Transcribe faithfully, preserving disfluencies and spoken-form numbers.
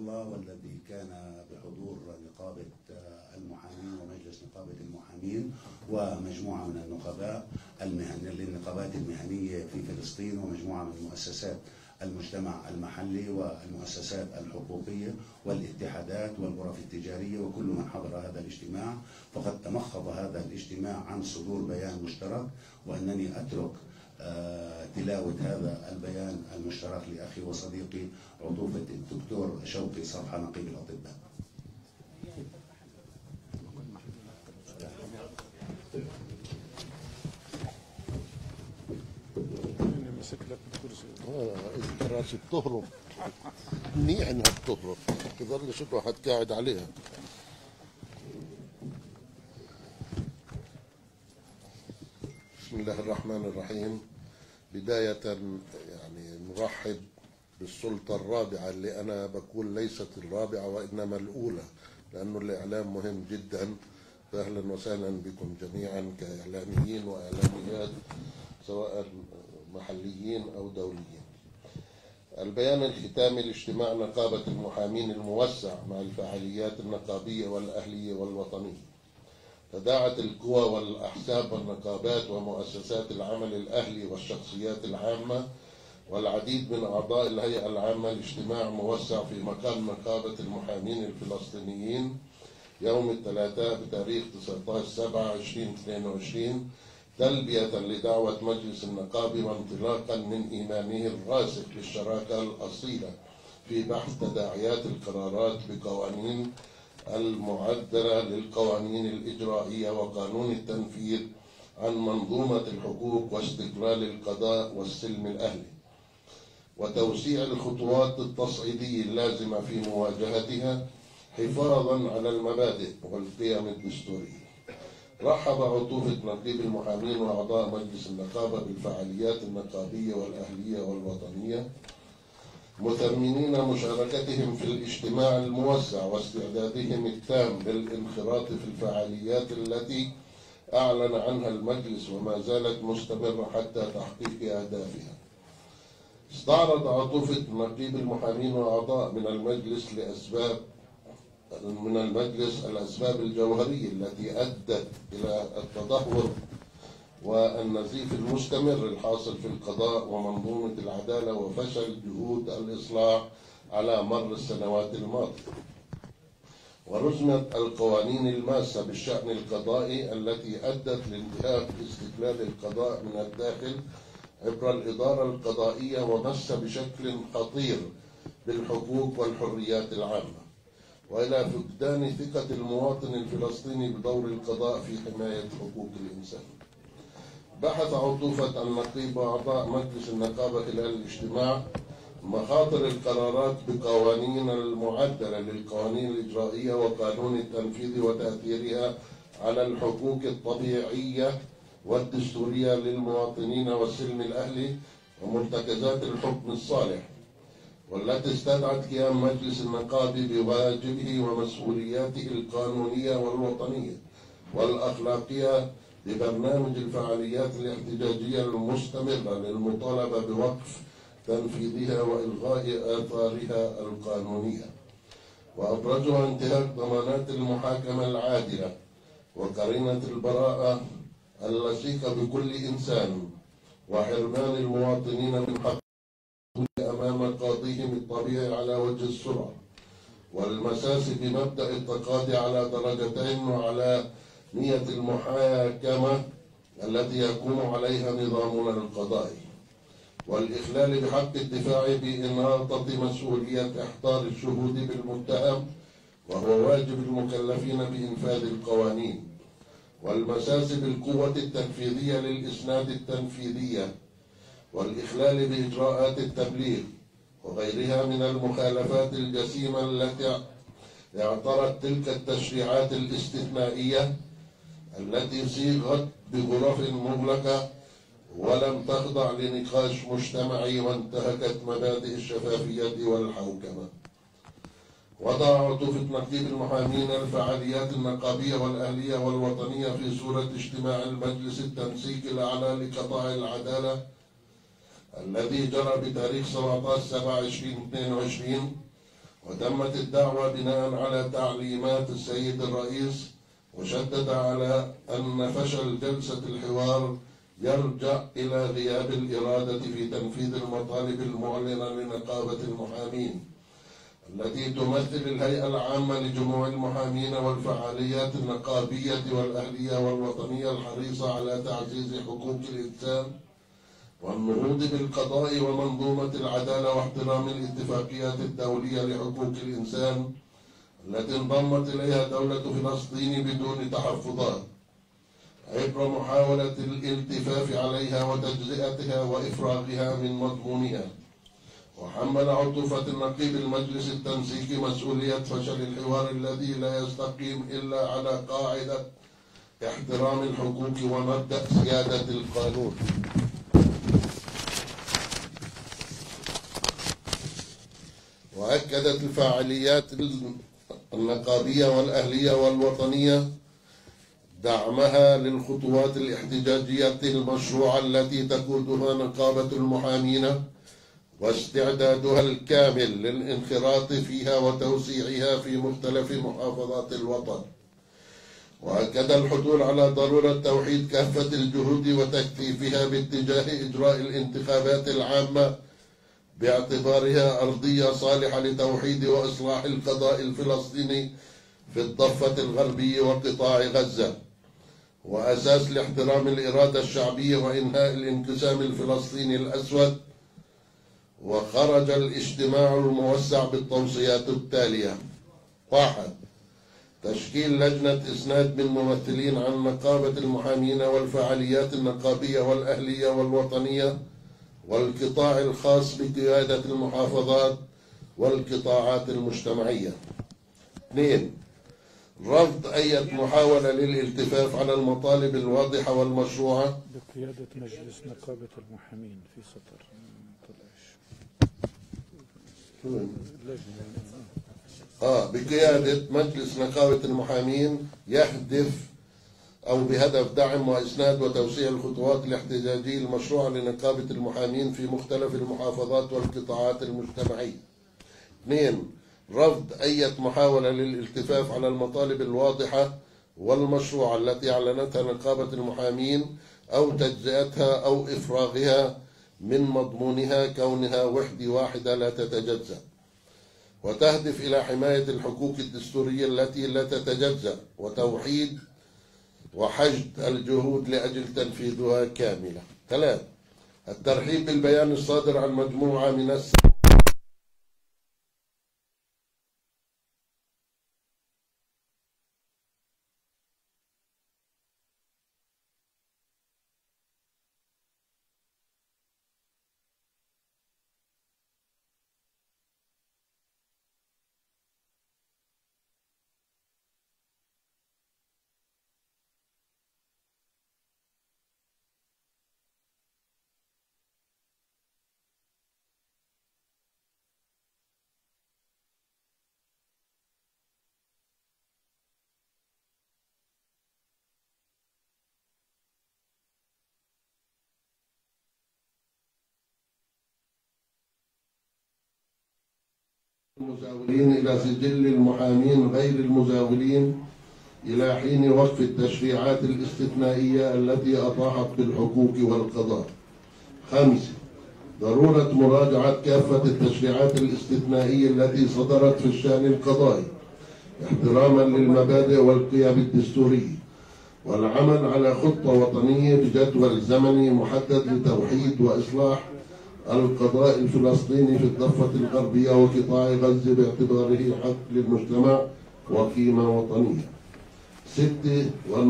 الله، والذي كان بحضور نقابة المحامين ومجلس نقابة المحامين ومجموعة من النقباء المهن للنقابات المهنية في فلسطين، ومجموعة من مؤسسات المجتمع المحلي والمؤسسات الحقوقية والاتحادات والغرف التجارية وكل من حضر هذا الاجتماع. فقد تمخض هذا الاجتماع عن صدور بيان مشترك، وأنني أترك تلاوة هذا البيان المشترك لأخي وصديقي عطوفة الدكتور شوقي صفحة نقيب الأطباء. الكراسي بتهرب، منيح انها بتهرب، تظلش الواحد قاعد عليها. بسم الله الرحمن الرحيم. بداية يعني نرحب بالسلطة الرابعة، اللي أنا بقول ليست الرابعة وإنما الأولى، لأنه الإعلام مهم جدا. فأهلا وسهلا بكم جميعا كإعلاميين وإعلاميات سواء محليين أو دوليين. البيان الختامي لاجتماع نقابة المحامين الموسع مع الفعاليات النقابية والأهلية والوطنية. تداعت القوى والأحزاب والنقابات ومؤسسات العمل الأهلي والشخصيات العامة والعديد من أعضاء الهيئة العامة لاجتماع موسع في مقام نقابة المحامين الفلسطينيين يوم الثلاثاء بتاريخ تسعة عشر سبعة ألفين واثنين وعشرين، تلبية لدعوة مجلس النقابة وانطلاقا من إيمانه الراسخ بالشراكة الأصيلة في بحث تداعيات القرارات بقوانين المعدلة للقوانين الإجرائية وقانون التنفيذ عن منظومة الحقوق واستقلال القضاء والسلم الأهلي، وتوسيع الخطوات التصعيدية اللازمة في مواجهتها حفاظا على المبادئ والقيم الدستورية. رحب عطوفة نقيب المحامين وأعضاء مجلس النقابة بالفعاليات النقابية والأهلية والوطنية، مثمنين مشاركتهم في الاجتماع الموسع واستعدادهم التام للانخراط في الفعاليات التي أعلن عنها المجلس وما زالت مستمرة حتى تحقيق أهدافها. استعرض عطوفة نقيب المحامين وأعضاء من المجلس لأسباب من المجلس الأسباب الجوهرية التي أدت إلى التدهور والنزيف المستمر الحاصل في القضاء ومنظومة العدالة وفشل جهود الإصلاح على مر السنوات الماضية، ورسمت القوانين الماسة بالشأن القضائي التي أدت لانتهاك استقلال القضاء من الداخل عبر الإدارة القضائية، ومس بشكل خطير بالحقوق والحريات العامة، وإلى فقدان ثقة المواطن الفلسطيني بدور القضاء في حماية حقوق الإنسان. بحث عطوفة النقيب وأعضاء مجلس النقابة خلال الاجتماع مخاطر القرارات بقوانين المعدلة للقوانين الإجرائية وقانون التنفيذ وتأثيرها على الحقوق الطبيعية والدستورية للمواطنين والسلم الأهلي ومرتكزات الحكم الصالح، والتي استدعت قيام مجلس النقابة بواجبه ومسؤولياته القانونية والوطنية والأخلاقية ببرنامج الفعاليات الاحتجاجية المستمرة للمطالبة بوقف تنفيذها وإلغاء آثارها القانونية، وأبرزها انتهاك ضمانات المحاكمة العادلة وقرينة البراءة اللصيقة بكل إنسان، وحرمان المواطنين من حق أمام قاضيهم الطبيعي على وجه السرعة، والمساس بمبدأ التقاضي على درجتين وعلى نية المحاكمة التي يقوم عليها نظامنا القضائي، والإخلال بحق الدفاع بإناطة مسؤولية إحضار الشهود بالمتهم وهو واجب المكلفين بإنفاذ القوانين، والمساس بالقوة التنفيذية للإسناد التنفيذية، والإخلال بإجراءات التبليغ وغيرها من المخالفات الجسيمة التي اعترت تلك التشريعات الاستثنائية التي صيغت بغرف مغلقة ولم تخضع لنقاش مجتمعي وانتهكت مبادئ الشفافية والحوكمة. وضع عطوفة نقيب المحامين الفعاليات النقابية والأهلية والوطنية في صورة اجتماع المجلس التنسيقي الأعلى لقضاء العدالة الذي جرى بتاريخ سبعة عشر سبعة ألفين واثنين وعشرين وتمت الدعوة بناء على تعليمات السيد الرئيس، وشدد على أن فشل جلسة الحوار يرجع إلى غياب الإرادة في تنفيذ المطالب المعلنة لنقابة المحامين التي تمثل الهيئة العامة لجموع المحامين والفعاليات النقابية والأهلية والوطنية الحريصة على تعزيز حقوق الإنسان والنهوض بالقضاء ومنظومة العدالة واحترام الاتفاقيات الدولية لحقوق الإنسان التي انضمت إليها دولة فلسطين بدون تحفظات، عبر محاولة الالتفاف عليها وتجزئتها وإفراغها من مضمونها. وحمل عطوفة النقيب المجلس التنسيقي مسؤولية فشل الحوار الذي لا يستقيم إلا على قاعدة احترام الحقوق ومبدأ سيادة القانون. وأكدت الفعاليات النقابية والأهلية والوطنية دعمها للخطوات الاحتجاجية المشروعة التي تقودها نقابة المحامين واستعدادها الكامل للانخراط فيها وتوسيعها في مختلف محافظات الوطن. وأكد الحضور على ضرورة توحيد كافة الجهود وتكثيفها باتجاه إجراء الانتخابات العامة باعتبارها أرضية صالحة لتوحيد وإصلاح القضاء الفلسطيني في الضفة الغربية وقطاع غزة، وأساس لاحترام الإرادة الشعبية وإنهاء الانقسام الفلسطيني الأسود. وخرج الاجتماع الموسع بالتوصيات التالية: واحد. تشكيل لجنة إسناد من ممثلين عن نقابة المحامين والفعاليات النقابية والأهلية والوطنية والقطاع الخاص بقيادة المحافظات والقطاعات المجتمعية. اثنين. رفض أي محاولة للالتفاف على المطالب الواضحة والمشروعة بقيادة مجلس نقابة المحامين في سطر آه بقيادة مجلس نقابة المحامين يهدف أو بهدف دعم وإسناد وتوسيع الخطوات الاحتجاجية المشروعة لنقابة المحامين في مختلف المحافظات والقطاعات المجتمعية. اثنين. رفض أي محاولة للالتفاف على المطالب الواضحة والمشروعة التي أعلنتها نقابة المحامين أو تجزئتها أو إفراغها من مضمونها كونها وحدة واحدة لا تتجزأ، وتهدف إلى حماية الحقوق الدستورية التي لا تتجزأ وتوحيد وحشد الجهود لأجل تنفيذها كاملة. ثلاث. الترحيب بالبيان الصادر عن مجموعة من الس المزاولين إلى سجل المحامين غير المزاولين إلى حين وقف التشريعات الاستثنائية التي أطاحت بالحقوق والقضاء. خمسة. ضرورة مراجعة كافة التشريعات الاستثنائية التي صدرت في الشأن القضائي احتراما للمبادئ والقيم الدستورية، والعمل على خطة وطنية بجدول زمني محدد لتوحيد وإصلاح القضاء الفلسطيني في الضفة الغربية وقطاع غزة باعتباره حق للمجتمع وقيمة وطنية. ستة.